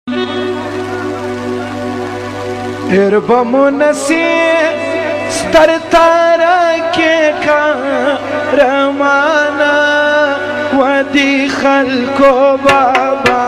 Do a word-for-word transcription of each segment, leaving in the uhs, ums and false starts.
اربمونسی ستر تارکه کارمانا ودی خلکو بابا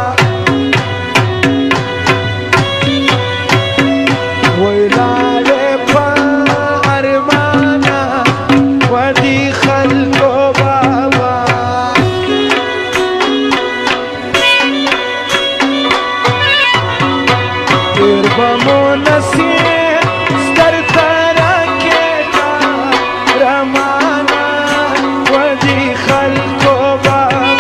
ویلاله پا ارمانا ودی خلکو بابا اربمونسی ستر تارکه کارمانا ودی خلکو بابا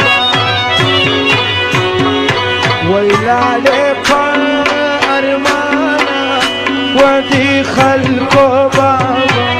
ویلاله پا ارمانا ودی خلکو بابا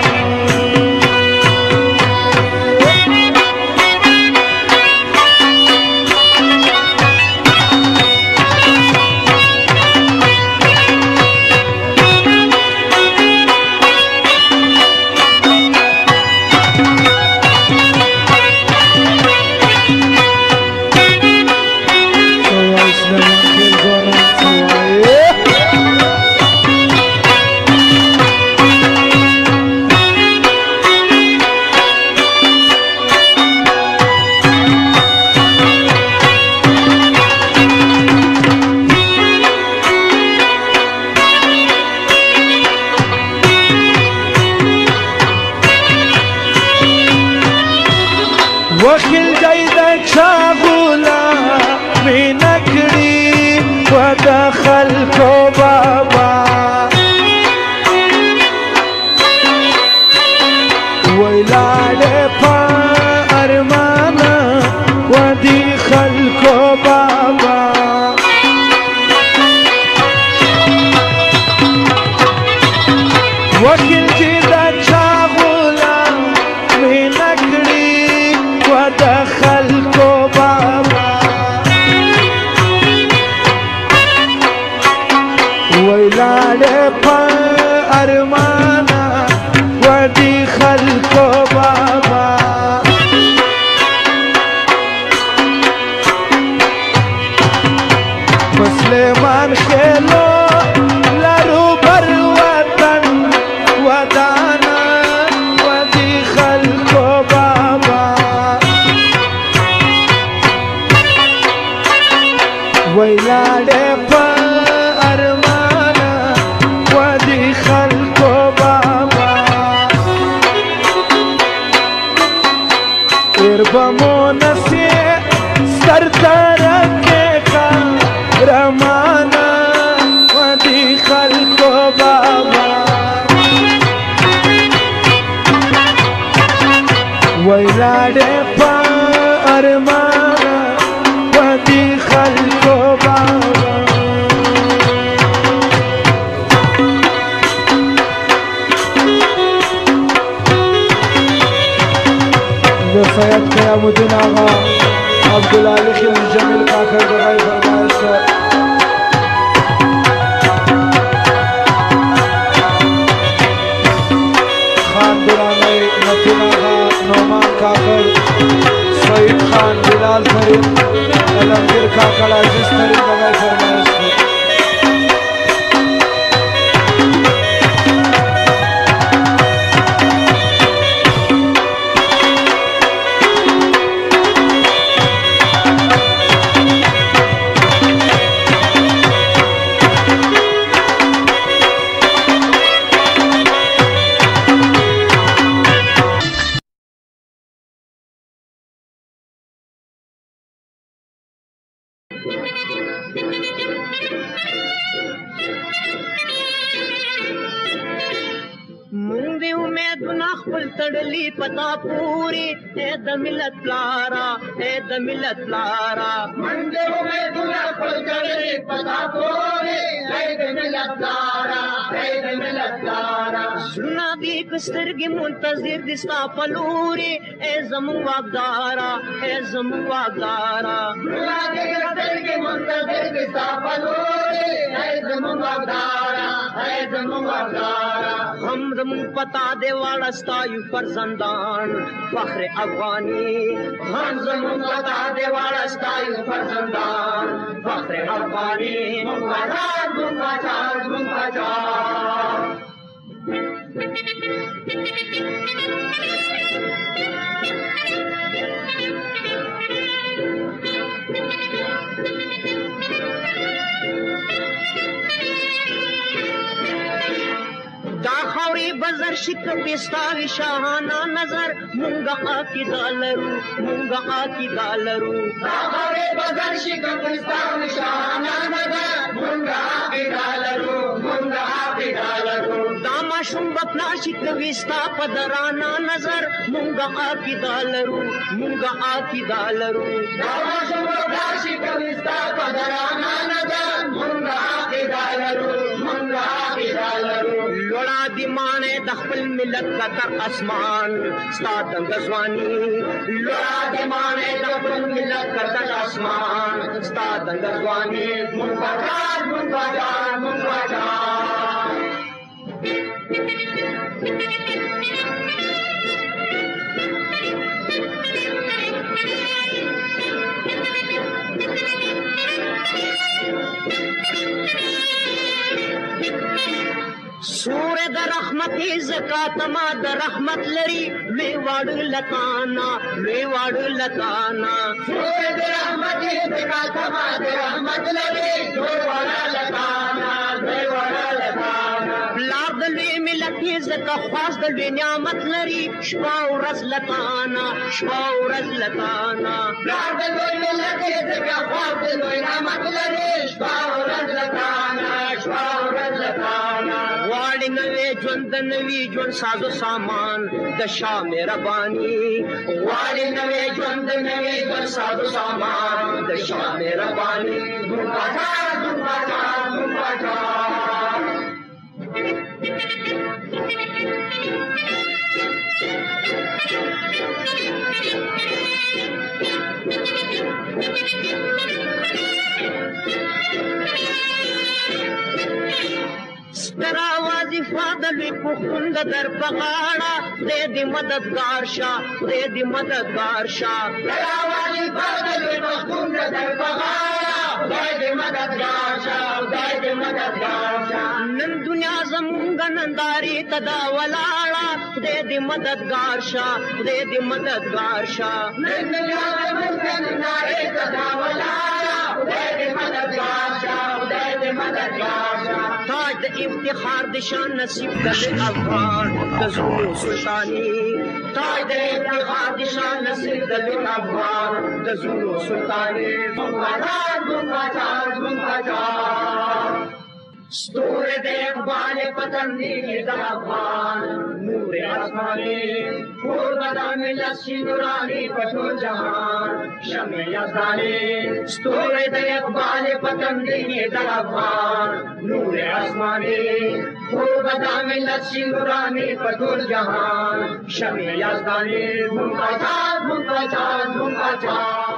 وخیل جای دا چا غلامی نکړي و د خلکو بابا ویلاله په ارمانه و دې خلکو بابا وخیل چې دا چا غلامی نکړي د خلکو بابا ویلاله په ارمانا ودی خلکو بابا مسلمان خیلو لرو بر وطن ودانا ودی خلکو بابا ویلاله په ارمانا ودی خلکو بابا اربمونسی ستر تارکه کارمانا ودی خلکو بابا ویلاله په ارمانا ودی خلکو بابا د سید قیام الدین آغا عبدالعلی خیل جمیل کاکر دغای فرمایش خان درانی متین آغا نعمان کاکر سعید خان بلال فرید علمگیر کاکر عزیز فرید دغای فرمایش مونږ دې امیدونه خپل تړلي پتا پورې اے د ملت پلارا اے د ملت پلارا مونږ دې امیدونه خپل تړلي پتا پورې اے د ملت پلارا اے د ملت پلارا زړونه دې سترګې منتظر دي ستا په لورې اے زموږ واکدارا اے زموږ واکدارا زړونه دې سترګې منتظر دي ستا په لورې اے زموږ واکدارا اے زمون وردارا هم زمون پتا دے والا ستایو فرزندان فخر افغانی هم زمون پتا دے والا ستایو فرزندان فخر افغانی منقجار منقجار منقجار دا خوري بزر شک پستاوی شاهانا نظر مونگا آکی دالرو مونگا آکی دالرو دا خوري بزر شک پستاوی شاهانا نظر مونگا آکی دالرو مونگا آکی دالرو دا ماشوم بپنا شک وستا پدرانا نظر مونگا آکی دالرو مونگا آکی دالرو دا ماشوم بپنا شک وستا پدرانا نظر مونگا آکی دالرو مونگا آکی دالرو لوڑا دی مانے دخل ملت کا تر اسمان ستا دنگزوانی لوڑا دی مانے دخل ملت کا تر اسمان ستا دنگزوانی منقجار منقجار منقجار سورة در رحمت زکات ما در رحمت لري لوی واړ لکانا لوی واړ لکانا سورة در رحمت زکات ما در رحمت لري لوی واړ لکانا لوی واړ لکانا پلار د لوی ملت زکا خاص د لوی نعمت لري شپه ورځ لکانا شپه ورځ لکانا پلار د لوی ملت زکا خاص د لوی نعمت لري شپه ورځ لکانا شپه ورځ لکانا واړی نوی ژوند نوی ژوند سازو سامان د شاه مهرباني واړی نوی ژوند نوی ژوند سازو سامان د شاه مهرباني منقجار منقجار منقجار سترا وظیفه د لوی پښتون د در په غاړه خدای دې مددګار شه خدای دې مددګار شه سترا وظیفه د لوی پښتون د در په غاړه خدای دې مددګار شه خدای دې مددګار شه نن دنیا زمونږ نندارې ته دا ولاړه خدای دې مددګار شه خدای دې مددګار شه نن دنیا زمونږ نندارې ته دا ولاړه خدای دې مددګار شه خدای دې مددګار شه تاج د افتخار د شان نصیب کړي افغان د زړونو سلطاني تاج د افتخار د شان نصیب کړي افغان د زړونو سلطاني منقجار منقجار منقجار ستوري د اقبال پتن دی د افغان نور آسماني پور د ملت شي نوراني په ټول جهان شمع یزداني ستوري د اقبال پتن دی د افغان نور آسماني پور د ملت شي نوراني په ټول جهان شمع یزداني منقجار منقجار منقجار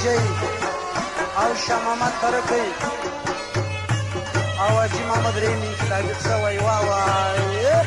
بچی او شاه محمد ترکی او حاجي محمد رحیمي ثابت شوی ووایه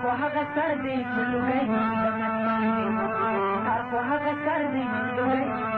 Sar ko haka sar di